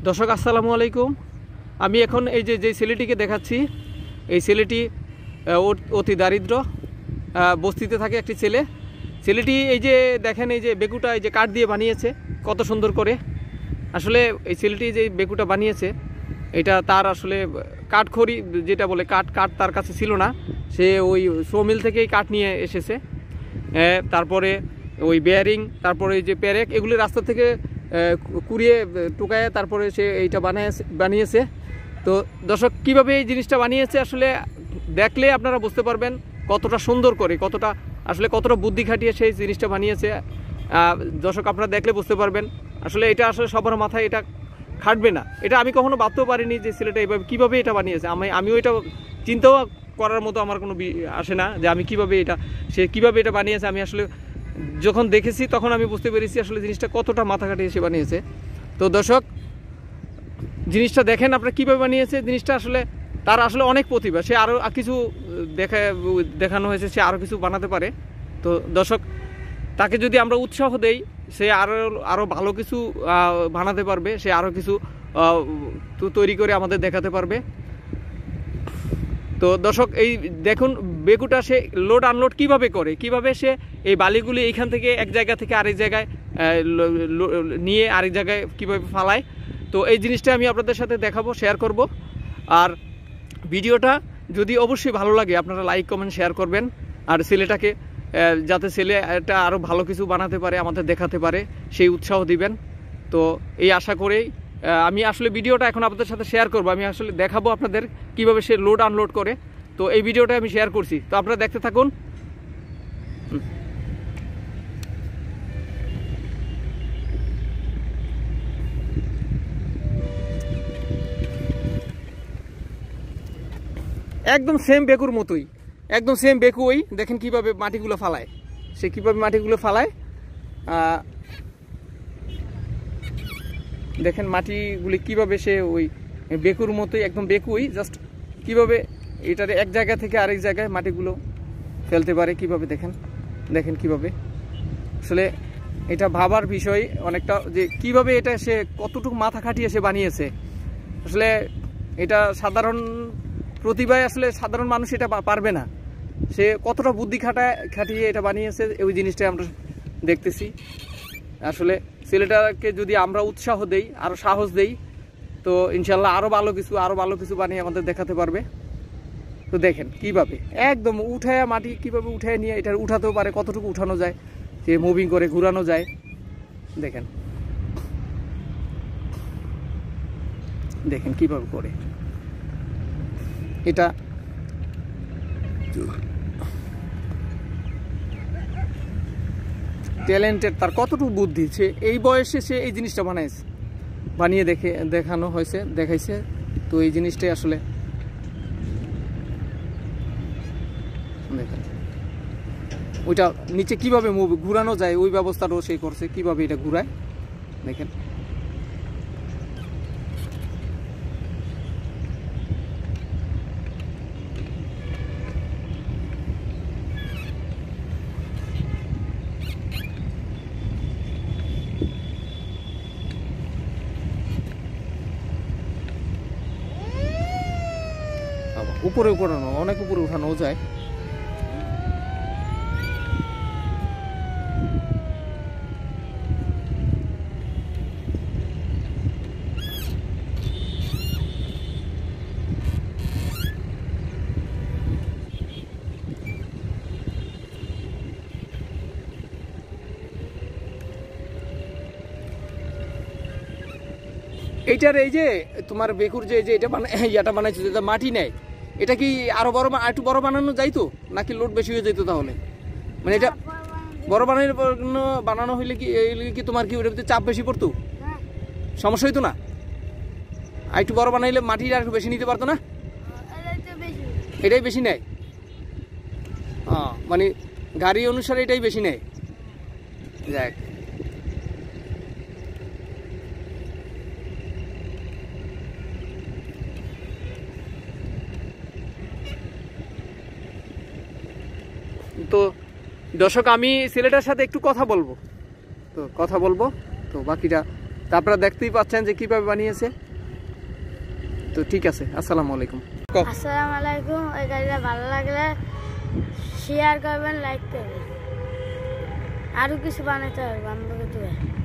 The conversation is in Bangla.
দর্শক আসসালামু আলাইকুম। আমি এখন এই যে ছেলেটিকে দেখাচ্ছি, এই ছেলেটি অতি দারিদ্র বস্তিতে থাকে একটি ছেলেটি এই যে দেখেন, এই যে বেকুটা এই যে কাঠ দিয়ে বানিয়েছে কত সুন্দর করে। আসলে এই ছেলেটি যে বেকুটা বানিয়েছে এটা তার আসলে কাঠখড়ি যেটা বলে কাঠ তার কাছে ছিল না, সে ওই সোমিল থেকেই কাঠ নিয়ে এসেছে। তারপরে ওই বেয়ারিং, তারপরে এই যে প্যারেক, এগুলি রাস্তা থেকে কুড়িয়ে টুকায় তারপরে সে এইটা বানিয়েছে। তো দর্শক কীভাবে এই জিনিসটা বানিয়েছে আসলে দেখলে আপনারা বুঝতে পারবেন কতটা সুন্দর করে, কতটা বুদ্ধি খাটিয়ে সেই জিনিসটা বানিয়েছে। দর্শক আপনারা দেখলে বুঝতে পারবেন আসলে এটা আসলে সবার মাথায় এটা খাটবে না। এটা আমি কখনো ভাবতেও পারিনি যে ছেলেটা এইভাবে কীভাবে এটা বানিয়েছে। আমিও এটা চিন্তাও করার মতো আমার কোনো আসে না যে আমি সে কীভাবে এটা বানিয়েছে। আমি আসলে যখন দেখেছি তখন আমি বুঝতে পেরেছি আসলে জিনিসটা কতটা মাথা খাটিয়ে সে বানিয়েছে। তো দর্শক জিনিসটা দেখেন আপনারা কীভাবে বানিয়েছে। জিনিসটা আসলে তার আসলে অনেক প্রতিভা, সে আরও কিছু দেখানো হয়েছে, সে আরও কিছু বানাতে পারে। তো দর্শক তাকে যদি আমরা উৎসাহ দেই সে আরও ভালো কিছু বানাতে পারবে, সে আরও কিছু তৈরি করে আমাদের দেখাতে পারবে। তো দর্শক এই দেখুন বেকুটা সে লোড আনলোড কিভাবে সে এই বালিগুলি এইখান থেকে এক জায়গা থেকে আরেক জায়গায় নিয়ে আরেক জায়গায় কিভাবে ফালায়। তো এই জিনিসটা আমি আপনাদের সাথে দেখাবো, শেয়ার করব। আর ভিডিওটা যদি অবশ্যই ভালো লাগে আপনারা লাইক কমেন্ট শেয়ার করবেন। আর ছেলেটাকে যাতে ছেলেটা আরও ভালো কিছু বানাতে পারে, আমাদের দেখাতে পারে, সেই উৎসাহ দিবেন। তো এই আশা করেই আমি আসলে ভিডিওটা এখন আপনাদের সাথে শেয়ার করব। আমি আসলে দেখাবো আপনাদের কিভাবে সে লোড আনলোড করে। তো এই ভিডিওটা আমি শেয়ার করছি, তো আপনারা দেখতে থাকুন। একদম সেম বেকুর মতোই, একদম সেম বেকুই। দেখেন কিভাবে মাটিগুলো ফালায়, সে কিভাবে মাটিগুলো ফালায়। দেখেন মাটিগুলি কিভাবে সে ওই বেকুর মতোই, একদম বেকুই, জাস্ট কিভাবে এটার এক জায়গা থেকে আরেক জায়গায় মাটিগুলো ফেলতে পারে কিভাবে। দেখেন কিভাবে আসলে এটা ভাবার বিষয় অনেকটা, যে কিভাবে এটা সে কতটুকু মাথা খাটিয়ে সে বানিয়েছে। আসলে এটা সাধারণ প্রতিভায় আসলে সাধারণ মানুষ এটা পারবে না, সে কতটা বুদ্ধি খাটিয়ে এটা বানিয়েছে ওই জিনিসটা আমরা দেখতেছি। আসলে ছেলেটাকে যদি আমরা উৎসাহ দেই, আরও সাহস দেই, তো ইনশাল্লাহ আরও ভালো কিছু বানিয়ে আমাদের দেখাতে পারবে। তো দেখেন কিভাবে একদম উঠায় মাটি কিভাবে উঠায় নিয়ে এটা উঠাতেও পারে, কতটুকু উঠানো যায়, যে মুভিং করে ঘুরানো যায়। দেখেন কিভাবে করে এটা। ট্যালেন্টেড, তার কতটুকু বুদ্ধি, সে এই বয়সে সে এই জিনিসটা বানিয়ে দেখাইছে। তো এই জিনিসটাই আসলে দেখেন ওইটা নিচে কিভাবে ঘুরানো যায় ওই ব্যবস্থাটাও সে করছে, কিভাবে এটা ঘুরায় দেখেন। অনেক উপরে উঠানো যায়। এইটার এই যে তোমার বেকুর যে এটা ইয়াটা বানাইছে, যেটা মাটি নেয়, এটা কি আরো একটু বড় বানানো যাইতো নাকি লোড বেশি হয়ে যাইতো? তাহলে মানে এটা বড় বানানো হইলে কি তোমার কি ওটার ভিতরে চাপ বেশি পড়তো, সমস্যা হইতো না? আর একটু বড় বানাইলে মাটি আর একটু বেশি নিতে পারতো না? এটাই বেশি নেয়, মানে গাড়ি অনুসারে এটাই বেশি নেয়। যাক তো দর্শক আমি ছেলেটার সাথে একটু কথা বলবো, তো বাকিটা তা আপনারা দেখতেই পাচ্ছেন যে কিভাবে বানিয়েছে। তো ঠিক আছে, আসসালামু আলাইকুম। আসসালামু আলাইকুম। এই গাড়িটা ভালো লাগলে শেয়ার করবেন, লাইক করবেন, আরো কিছু বানাতে পারবো আমাকে।